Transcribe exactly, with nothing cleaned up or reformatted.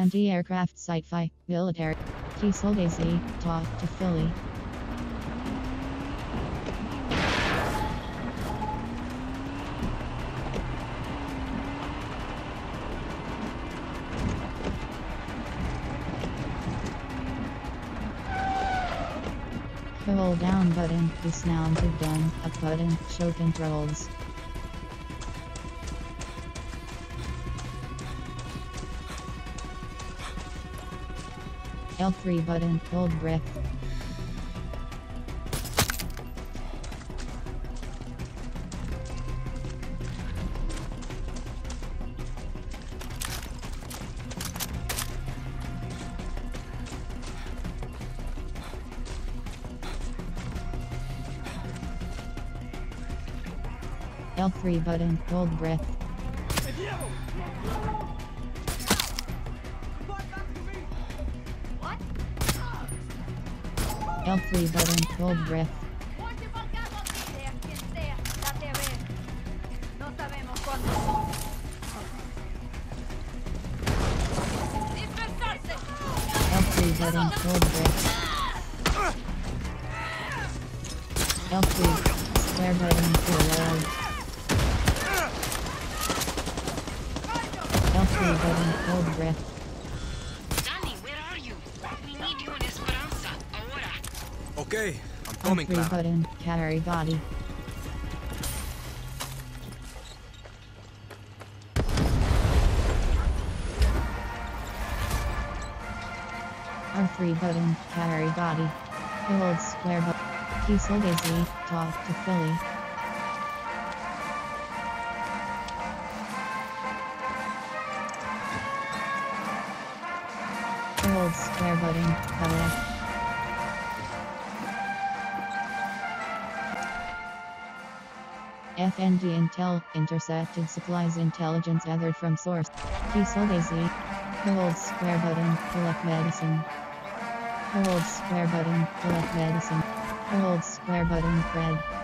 Anti-aircraft sci-fi, military. Key Soldier Z, talk to Philly. Hold down button, dismounted gun, up button, show controls. L three button, hold breath. L three button, hold breath. L three button, hold breath. L three button, hold breath. L three, square button, reload. L three button, hold breath. Danny, where are you? We need you in Esperanza, ahora. Okay, I'm coming, L three Cloud. button, carry body. R three button, carry body. Hold square button. Key Soldier Z, talk to Philly. Hold square button, cover. F N D Intel, intercepted supplies intelligence gathered from source. Key Soldier Z. Hold square button, collect medicine. Hold square button, collect medicine. Hold square button, Fred.